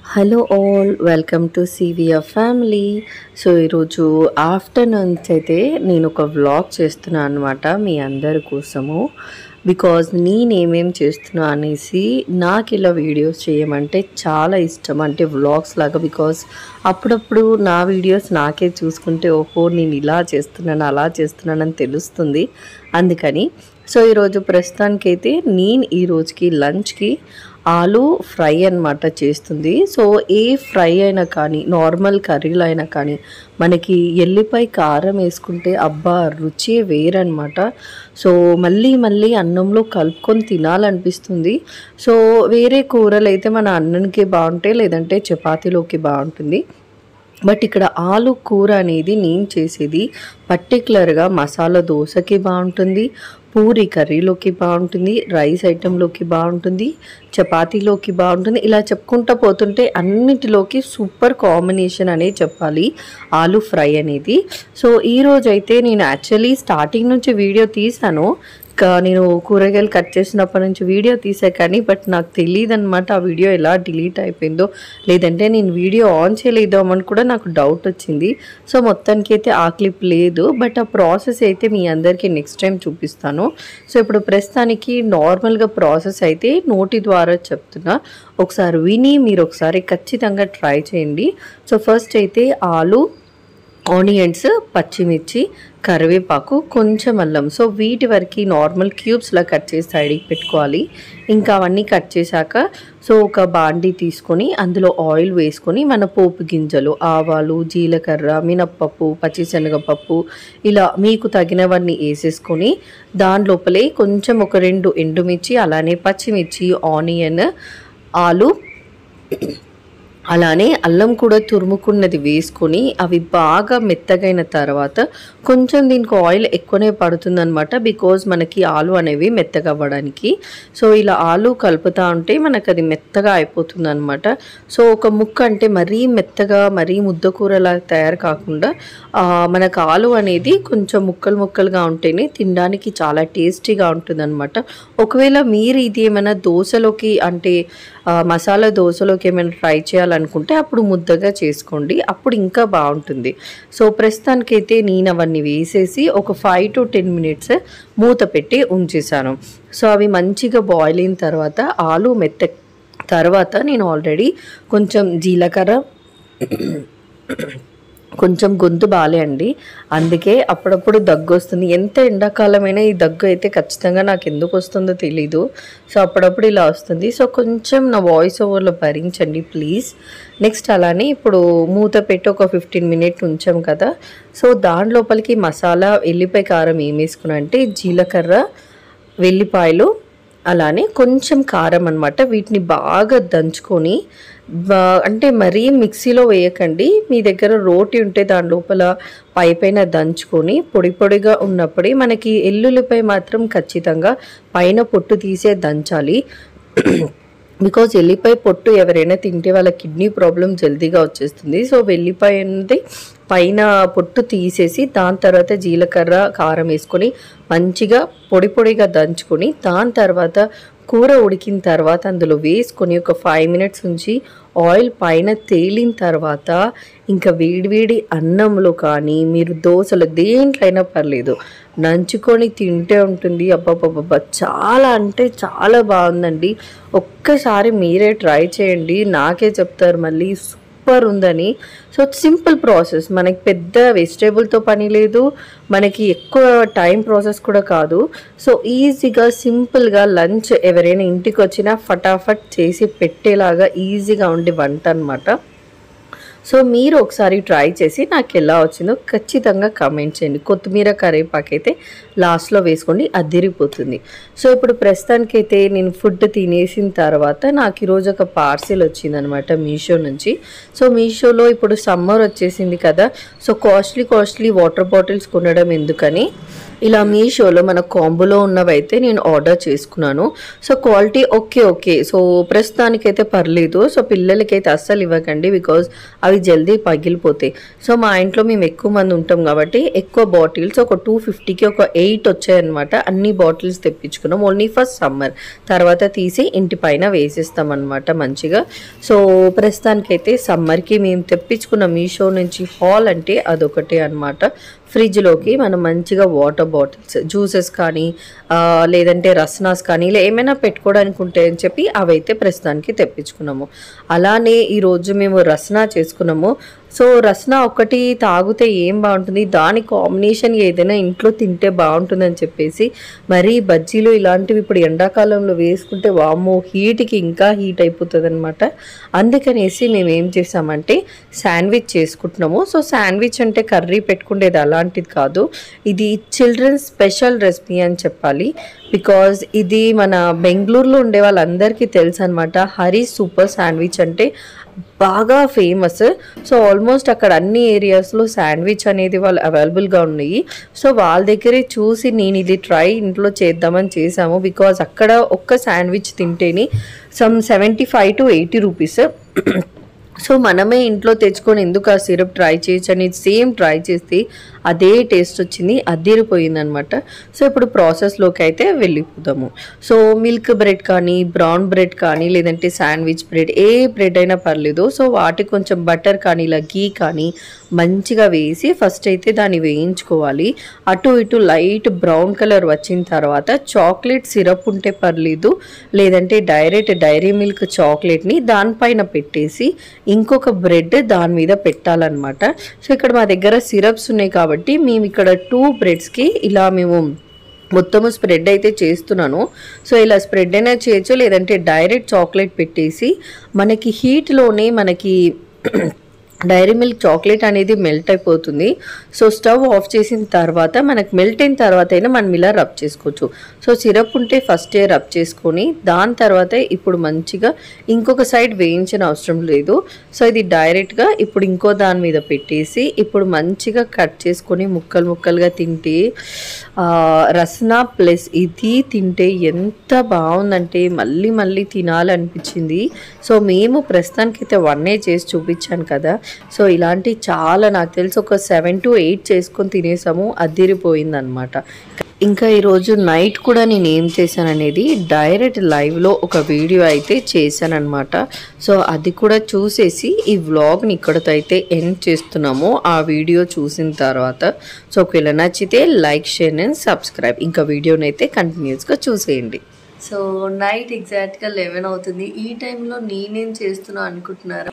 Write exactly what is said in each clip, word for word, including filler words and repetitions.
Hello all welcome to CVR family. So ఈరోజు afternoons అయితే నేను ఒక వ్లాగ్ చేస్తున్నాను అనమాట మీ అందరి కోసము. బికాజ్ నేనేమేం చేస్తున్నా అనేసి నాకు ఇలా వీడియోస్ చేయమంటే చాలా ఇష్టం, అంటే వ్లాగ్స్ లాగా. బికాజ్ అప్పుడప్పుడు నా వీడియోస్ నాకే చూసుకుంటే ఓహో నేను ఇలా చేస్తున్నాను అలా చేస్తున్నాను అని తెలుస్తుంది. అందుకని సో ఈరోజు ప్రస్తుతానికైతే నేను ఈరోజుకి లంచ్కి ఆలు ఫ్రై అనమాట చేస్తుంది. సో ఏ ఫ్రై అయినా కానీ నార్మల్ కర్రీలు అయినా కానీ మనకి ఎల్లిపాయ కారం వేసుకుంటే అబ్బా రుచి వేరనమాట. సో మళ్ళీ మళ్ళీ అన్నంలో కలుపుకొని తినాలనిపిస్తుంది. సో వేరే కూరలు అయితే మన అన్నంకి బాగుంటాయి, లేదంటే చపాతీలోకి బాగుంటుంది. బట్ ఇక్కడ ఆలు కూర అనేది నేను చేసేది పర్టికులర్గా మసాలా దోశకి బాగుంటుంది, పూరి కర్రీలోకి బాగుంటుంది, రైస్ ఐటెంలోకి బాగుంటుంది, చపాతీలోకి బాగుంటుంది. ఇలా చెప్పుకుంటూ పోతుంటే అన్నిటిలోకి సూపర్ కాంబినేషన్ అనే చెప్పాలి ఆలు ఫ్రై అనేది. సో ఈరోజు అయితే నేను యాక్చువల్లీ స్టార్టింగ్ నుంచి వీడియో తీసాను, నేను కూరగాయలు కట్ చేసినప్పటి నుంచి వీడియో తీసా కానీ బట్ నాకు తెలియదు అనమాట ఆ వీడియో ఎలా డిలీట్ అయిపోయిందో, లేదంటే నేను వీడియో ఆన్ చేయలేదామని కూడా నాకు డౌట్ వచ్చింది. సో మొత్తానికి అయితే ఆ క్లిప్ లేదు, బట్ ఆ ప్రాసెస్ అయితే మీ అందరికీ నెక్స్ట్ టైం చూపిస్తాను. సో ఇప్పుడు ప్రస్తుతానికి నార్మల్గా ప్రాసెస్ అయితే నోటి ద్వారా చెప్తున్నా, ఒకసారి విని మీరు ఒకసారి ఖచ్చితంగా ట్రై చేయండి. సో ఫస్ట్ అయితే ఆలు, ఆనియన్స్, పచ్చిమిర్చి, కరివేపాకు, కొంచెం అల్లం, సో వీటి వరకు నార్మల్ క్యూబ్స్లా కట్ చేసి సైడ్కి పెట్టుకోవాలి. ఇంకా అవన్నీ కట్ చేశాక సో ఒక బాండీ తీసుకొని అందులో ఆయిల్ వేసుకొని మన పోపు గింజలు, ఆవాలు, జీలకర్ర, మినప్పప్పు, పచ్చిశనగపప్పు ఇలా మీకు తగినవన్నీ వేసేసుకొని దాని లోపలే కొంచెం ఒక రెండు ఎండుమిర్చి, అలానే పచ్చిమిర్చి, ఆనియన్, ఆలు, అలానే అల్లం కూడా తురుముకున్నది వేసుకొని అవి బాగా మెత్తగైన తర్వాత కొంచెం దీనికి ఆయిల్ ఎక్కువనే పడుతుంది అనమాట, బికాజ్ మనకి ఆలు అనేవి మెత్తగా అవ్వడానికి. సో ఇలా ఆలు కలుపుతూ ఉంటే మనకు అది మెత్తగా అయిపోతుంది అనమాట. సో ఒక ముక్క అంటే మరీ మెత్తగా మరీ ముద్దకూరలా తయారు కాకుండా మనకు ఆలు అనేది కొంచెం ముక్కలు ముక్కలుగా ఉంటేనే తినడానికి చాలా టేస్టీగా ఉంటుంది అనమాట. ఒకవేళ మీరు ఇది ఏమైనా దోశలోకి అంటే మసాలా దోశలోకి ఏమైనా ట్రై చేయాలనుకుంటే అప్పుడు ముద్దగా చేసుకోండి, అప్పుడు ఇంకా బాగుంటుంది. సో ప్రస్తుతానికైతే నేను అవన్నీ వేసేసి ఒక ఫైవ్ టు టెన్ మినిట్స్ మూత పెట్టి ఉంచేసాను. సో అవి మంచిగా బాయిల్ అయిన తర్వాత ఆలు మెత్త తర్వాత నేను ఆల్రెడీ కొంచెం జీలకర్ర, కొంచెం గొంతు బాలే అండి, అందుకే అప్పుడప్పుడు దగ్గు వస్తుంది. ఎంత ఎండాకాలమైనా ఈ దగ్గు అయితే ఖచ్చితంగా నాకు ఎందుకు వస్తుందో తెలీదు. సో అప్పుడప్పుడు ఇలా వస్తుంది. సో కొంచెం నా వాయిస్ ఓవర్లో భరించండి ప్లీజ్. నెక్స్ట్ అలానే ఇప్పుడు మూత పెట్టి ఒక ఫిఫ్టీన్ మినిట్ ఉంచాం కదా, సో దాని లోపలికి మసాలా ఎల్లిపాయ కారం ఏం వేసుకున్నా అంటే జీలకర్ర, వెల్లిపాయలు, అలానే కొంచెం కారం అనమాట. వీటిని బాగా దంచుకొని అంటే మరీ మిక్సీలో వేయకండి, మీ దగ్గర రోటి ఉంటే దాని లోపల పై పైన దంచుకొని పొడి పొడిగా ఉన్నప్పుడే మనకి ఎల్లుల్లిపాయ మాత్రం ఖచ్చితంగా పైన పొట్టు తీసే దంచాలి. బికాజ్ ఎల్లిపాయ పొట్టు ఎవరైనా తింటే వాళ్ళ కిడ్నీ ప్రాబ్లం జల్దీగా వచ్చేస్తుంది. సో వెల్లిపాయ అనేది పైన పొట్టు తీసేసి దాని తర్వాత జీలకర్ర కారం వేసుకొని మంచిగా పొడి పొడిగా దంచుకొని దాని తర్వాత కూర ఉడికిన తర్వాత అందులో వేసుకొని ఒక ఫైవ్ మినిట్స్ ఉంచి ఆయిల్ పైన తేలిన తర్వాత ఇంకా వేడివేడి అన్నంలో కానీ మీరు దోశలు దేంట్లో అయినా పర్లేదు నంచుకొని తింటే ఉంటుంది. అబ్బాబ్బాబ్బా చాలా అంటే చాలా బాగుందండి. ఒక్కసారి మీరే ట్రై చేయండి, నాకే చెప్తారు మళ్ళీ సూపర్ ఉందని. సో సింపుల్ ప్రాసెస్, మనకి పెద్ద వెజిటేబుల్తో పని లేదు, మనకి ఎక్కువ టైం ప్రాసెస్ కూడా కాదు. సో ఈజీగా సింపుల్గా లంచ్ ఎవరైనా ఇంటికి వచ్చినా ఫటాఫట్ చేసి పెట్టేలాగా ఈజీగా ఉండే వంట అనమాట. సో మీరు ఒకసారి ట్రై చేసి నాకు ఎలా వచ్చిందో ఖచ్చితంగా కామెంట్ చేయండి. కొత్తిమీర కరివేపాకు అయితే లాస్ట్లో వేసుకోండి, అదిరిపోతుంది. సో ఇప్పుడు ప్రస్తుతానికైతే నేను ఫుడ్ తినేసిన తర్వాత నాకు ఈరోజు ఒక పార్సిల్ వచ్చిందనమాట మీషో నుంచి. సో మీషోలో ఇప్పుడు సమ్మర్ వచ్చేసింది కదా, so costly costly water bottles కొనడం ఎందుకని ఇలా మీషోలో మన కాంబోలో ఉన్నవైతే నేను ఆర్డర్ చేసుకున్నాను. So quality okay okay so ప్రస్తుతానికైతే పర్లేదు. సో పిల్లలకైతే అస్సలు ఇవ్వకండి, బికాజ్ అవి అవి జల్దీ పగిలిపోతాయి. సో మా ఇంట్లో మేము ఎక్కువ మంది ఉంటాం కాబట్టి ఎక్కువ బాటిల్స్ ఒక టూ ఫిఫ్టీకి ఒక ఎయిట్ వచ్చాయన్నమాట. అన్ని బాటిల్స్ తెప్పించుకున్నాం ఓన్లీ ఫర్ సమ్మర్. తర్వాత తీసి ఇంటి పైన వేసేస్తాం అనమాట మంచిగా. సో ప్రస్తుతానికైతే సమ్మర్కి మేము తెప్పించుకున్న మీషో నుంచి హాల్ అంటే అదొకటే అనమాట. ఫ్రిడ్జ్లోకి మనం మంచిగా వాటర్ బాటిల్స్, జ్యూసెస్ కానీ లేదంటే రస్నాస్ కానీ ఇలా ఏమైనా పెట్టుకోవడానికి ఉంటాయని చెప్పి అవైతే ప్రస్తుతానికి తెప్పించుకున్నాము. అలానే ఈరోజు మేము రస్నా చేసుకున్నాము. సో రస్నా ఒకటి తాగితే ఏం బాగుంటుంది, దాని కాంబినేషన్ ఏదైనా ఇంట్లో తింటే బాగుంటుందని చెప్పేసి మరీ బజ్జీలు ఇలాంటివి ఇప్పుడు ఎండాకాలంలో వేసుకుంటే వామ్మో హీట్కి ఇంకా హీట్ అయిపోతుంది అనమాట. అందుకనేసి మేము ఏం చేసామంటే శాండ్విచ్ చేసుకుంటున్నాము. సో శాండ్విచ్ అంటే కర్రీ పెట్టుకునేది అలాంటిది కాదు, ఇది చిల్డ్రన్స్ స్పెషల్ రెసిపీ అని చెప్పాలి. బికాజ్ ఇది మన బెంగళూరులో ఉండే వాళ్ళందరికీ తెలుసు అనమాట. హరి సూపర్ శాండ్విచ్ అంటే బాగా ఫేమస్. సో ఆల్మోస్ట్ అక్కడ అన్ని ఏరియాస్లో శాండ్విచ్ అనేది వాళ్ళు అవైలబుల్గా ఉన్నాయి. సో వాళ్ళ దగ్గరే చూసి నేను ఇది ట్రై ఇంట్లో చేద్దామని చేసాము. బికాజ్ అక్కడ ఒక్క శాండ్విచ్ తింటేనే some seventy five to eighty rupees. So మనమే ఇంట్లో తెచ్చుకొని ఎందుకు ఆ సిరప్ ట్రై చేయొచ్చు అని సేమ్ ట్రై చేస్తే అదే టేస్ట్ వచ్చింది, అదిరిపోయింది అనమాట. సో ఇప్పుడు ప్రాసెస్లోకి అయితే వెళ్ళిపోదాము. సో మిల్క్ బ్రెడ్ కానీ బ్రౌన్ బ్రెడ్ కానీ లేదంటే శాండ్విచ్ బ్రెడ్ ఏ బ్రెడ్ అయినా పర్లేదు. సో వాటికి కొంచెం బటర్ కానీ ఇలా గీ కానీ మంచిగా వేసి ఫస్ట్ అయితే దాన్ని వేయించుకోవాలి. అటు ఇటు లైట్ బ్రౌన్ కలర్ వచ్చిన తర్వాత చాక్లెట్ సిరప్ ఉంటే పర్లేదు, లేదంటే డైరెక్ట్ డైరీ మిల్క్ చాక్లెట్ని దానిపైన పెట్టేసి ఇంకొక బ్రెడ్ దాని మీద పెట్టాలన్నమాట. సో ఇక్కడ మా దగ్గర సిరప్స్ ఉన్నాయి కాబట్టి మేము ఇక్కడ టూ బ్రెడ్స్కి ఇలా మేము మొత్తము స్ప్రెడ్ అయితే చేస్తున్నాను. సో ఇలా స్ప్రెడ్ అయినా చేయొచ్చు, లేదంటే డైరెక్ట్ చాక్లెట్ పెట్టేసి మనకి హీట్లోనే మనకి డైరీ మిల్క్ చాక్లెట్ అనేది మెల్ట్ అయిపోతుంది. సో స్టవ్ ఆఫ్ చేసిన తర్వాత మనకు మెల్ట్ అయిన తర్వాత అయినా మనం ఇలా రబ్ చేసుకోవచ్చు. సో సిరప్ ఉంటే ఫస్టే రబ్ చేసుకొని దాని తర్వాత ఇప్పుడు మంచిగా ఇంకొక సైడ్ వేయించిన అవసరం లేదు. సో ఇది డైరెక్ట్గా ఇప్పుడు ఇంకో దాని మీద పెట్టేసి ఇప్పుడు మంచిగా కట్ చేసుకొని ముక్కలు ముక్కలుగా తింటే రస్నా ప్లస్ ఇది తింటే ఎంత బాగుందంటే మళ్ళీ మళ్ళీ తినాలనిపించింది. సో మేము ప్రస్తుతానికైతే వన్నే చేసి చూపించాను కదా. సో ఇలాంటి చాలా నాకు తెలిసి ఒక సెవెన్ టు ఎయిట్ చేసుకొని తినేసాము, అదిరిపోయింది అనమాట. ఇంకా ఈరోజు నైట్ కూడా నేను ఏం చేశాను అనేది డైరెక్ట్ లైవ్లో ఒక వీడియో అయితే చేశానమాట. సో అది కూడా చూసేసి ఈ వ్లాగ్ని ఇక్కడతో అయితే ఎండ్ చేస్తున్నాము ఆ వీడియో చూసిన తర్వాత. సో ఒకవేళ నచ్చితే లైక్, షేర్ అండ్ సబ్స్క్రైబ్. ఇంకా వీడియోని అయితే కంటిన్యూస్గా చూసేయండి. సో నైట్ ఎగ్జాక్ట్గా లెవెన్ అవుతుంది. ఈ టైంలో నేనేం చేస్తున్నా అనుకుంటున్నారా?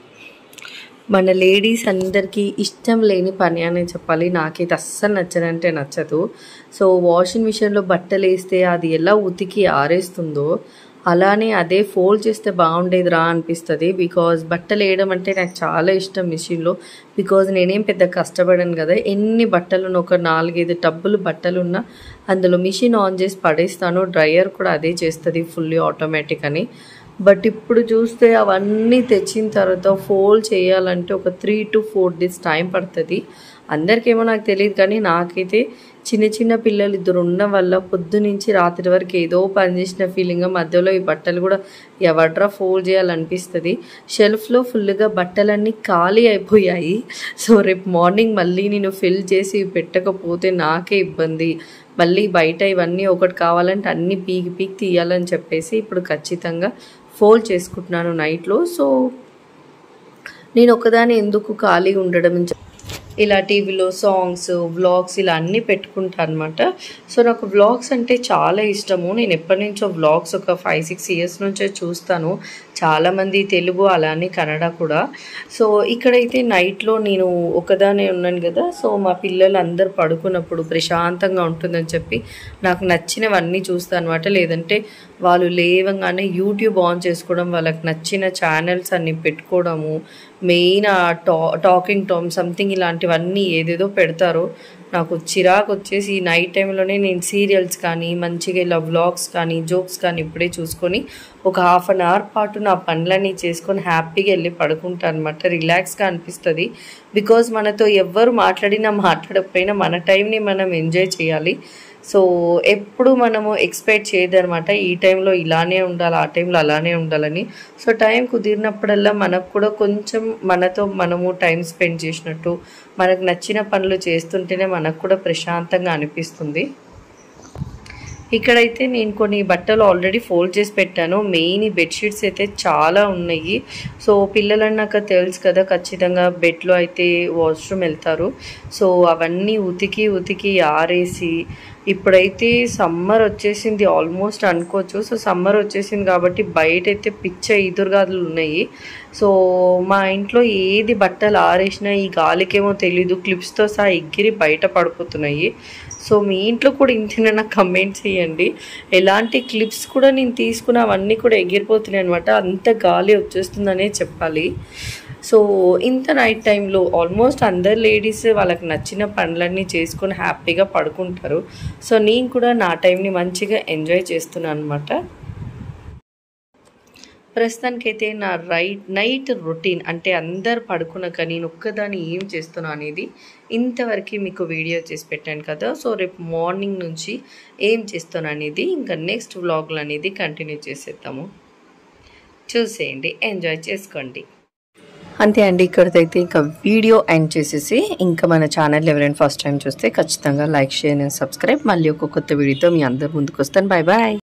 మన లేడీస్ అందరికీ ఇష్టం లేని పని అని చెప్పాలి. నాకైతే అస్సలు నచ్చనంటే నచ్చదు. సో వాషింగ్ మిషన్లో బట్టలు వేస్తే అది ఎలా ఉతికి ఆరేస్తుందో అలానే అదే ఫోల్డ్ చేస్తే బాగుండేదిరా అనిపిస్తుంది. బికాజ్ బట్టలు వేయడం అంటే నాకు చాలా ఇష్టం మిషన్లో. బికాజ్ నేనేం పెద్ద కష్టపడాను కదా. ఎన్ని బట్టలు ఒక నాలుగైదు టబ్బులు బట్టలు ఉన్నా అందులో మిషన్ ఆన్ చేసి పడేస్తాను. డ్రయర్ కూడా అదే చేస్తుంది ఫుల్లీ ఆటోమేటిక్ అని. బట్ ఇప్పుడు చూస్తే అవన్నీ తెచ్చిన తర్వాత ఫోల్డ్ చేయాలంటే ఒక three to four days time పడుతుంది. అందరికేమో నాకు తెలియదు కానీ నాకైతే చిన్న చిన్న పిల్లలు ఇద్దరు ఉండడం వల్ల పొద్దు నుంచి రాత్రి వరకు ఏదో పని చేసిన ఫీలింగ్. మధ్యలో ఈ బట్టలు కూడా ఎవడ్రా ఫోల్డ్ చేయాలనిపిస్తుంది. షెల్ఫ్లో ఫుల్గా బట్టలన్నీ ఖాళీ అయిపోయాయి. సో రేపు మార్నింగ్ మళ్ళీ నేను ఫిల్ చేసి పెట్టకపోతే నాకే ఇబ్బంది. మళ్ళీ బయట ఇవన్నీ ఒకటి కావాలంటే అన్నీ పీకి పీకి తీయాలని చెప్పేసి ఇప్పుడు ఖచ్చితంగా ఫోల్డ్ చేసుకుంటున్నాను నైట్లో. సో నేను ఒకదాని ఎందుకు ఖాళీ ఉండడం, ఇలా టీవీలో సాంగ్స్, వ్లాగ్స్ ఇలా అన్నీ పెట్టుకుంటాను అనమాట. సో నాకు వ్లాగ్స్ అంటే చాలా ఇష్టము. నేను ఎప్పటి నుంచో వ్లాగ్స్ ఒక ఫైవ్ సిక్స్ ఇయర్స్ నుంచే చూస్తాను. చాలామంది తెలుగు అలానే కన్నడ కూడా. సో ఇక్కడైతే నైట్లో నేను ఒకదానే ఉన్నాను కదా. సో మా పిల్లలు అందరు పడుకున్నప్పుడు ప్రశాంతంగా ఉంటుందని చెప్పి నాకు నచ్చినవన్నీ చూస్తాను అనమాట. లేదంటే వాళ్ళు లేవగానే యూట్యూబ్ ఆన్ చేసుకోవడం, వాళ్ళకి నచ్చిన ఛానల్స్ అన్నీ పెట్టుకోవడము, మెయిన్ టా టాకింగ్ టామ్ సంథింగ్ ఇలాంటివన్నీ ఏదేదో పెడతారు. నాకు చిరాకు వచ్చేసి నైట్ టైంలోనే నేను సీరియల్స్ కానీ మంచిగా ఇలా వ్లాగ్స్ కానీ జోక్స్ కానీ ఇప్పుడే చూసుకొని ఒక హాఫ్ అన్ అవర్ పాటు నా పనులన్నీ చేసుకొని హ్యాపీగా వెళ్ళి పడుకుంటాను అనమాట. రిలాక్స్గా అనిపిస్తుంది. బికాజ్ మనతో ఎవ్వరు మాట్లాడినా మాట్లాడకపోయినా మన టైంని మనం ఎంజాయ్ చేయాలి. సో ఎప్పుడు మనము ఎక్స్పెక్ట్ చేయదనమాట ఈ టైంలో ఇలానే ఉండాలి, ఆ టైంలో అలానే ఉండాలని. సో టైం కుదిరినప్పుడల్లా మనకు కూడా కొంచెం మనతో మనము టైం స్పెండ్ చేసినట్టు, మనకు నచ్చిన పనులు చేస్తుంటేనే మనకు కూడా ప్రశాంతంగా అనిపిస్తుంది. ఇక్కడైతే నేను కొన్ని బట్టలు ఆల్రెడీ ఫోల్డ్ చేసి పెట్టాను. మెయిన్ ఈ బెడ్షీట్స్ అయితే చాలా ఉన్నాయి. సో పిల్లలన్నాక తెలుసు కదా, ఖచ్చితంగా బెడ్లో అయితే వాష్రూమ్ వెళ్తారు. సో అవన్నీ ఉతికి ఉతికి ఆరేసి, ఇప్పుడైతే సమ్మర్ వచ్చేసింది ఆల్మోస్ట్ అనుకోవచ్చు. సో సమ్మర్ వచ్చేసింది కాబట్టి బయట అయితే పిచ్చ ఈదురుగాదులు ఉన్నాయి. సో మా ఇంట్లో ఏది బట్టలు ఆరేసినా ఈ గాలికేమో తెలీదు క్లిప్స్తో సహా ఎగిరి బయట పడిపోతున్నాయి. సో మీ ఇంట్లో కూడా ఇంతేనా నాకు కమెంట్ చేయండి. ఎలాంటి క్లిప్స్ కూడా నేను తీసుకున్న అవన్నీ కూడా ఎగిరిపోతున్నాయి అనమాట. అంత గాలి వచ్చేస్తుందనే చెప్పాలి. సో ఇంత నైట్ టైంలో ఆల్మోస్ట్ అందరు లేడీస్ వాళ్ళకి నచ్చిన పనులన్నీ చేసుకొని హ్యాపీగా పడుకుంటారు. సో నేను కూడా నా టైంని మంచిగా ఎంజాయ్ చేస్తున్నాను అనమాట. ప్రస్తుతానికైతే నా రైట్ నైట్ రొటీన్ అంటే అందరు పడుకున్నాక నేను ఒక్కదాన్ని ఏం చేస్తున్నా అనేది ఇంతవరకు మీకు వీడియో చేసి పెట్టాను కదా. సో రేపు మార్నింగ్ నుంచి ఏం చేస్తాను అనేది ఇంకా నెక్స్ట్ వ్లాగ్లు అనేది కంటిన్యూ చేసేద్దాము. చూసేయండి, ఎంజాయ్ చేసుకోండి. అంతే అండి, ఇక్కడైతే ఇంకా వీడియో ఎండ్ చేసేసి ఇంకా మన ఛానల్ ఎవరైనా ఫస్ట్ టైం చూస్తే ఖచ్చితంగా లైక్, షేర్ అండ్ సబ్స్క్రైబ్. మళ్ళీ ఒక కొత్త వీడియోతో మీ అందరి ముందుకు వస్తాను. Bye bye.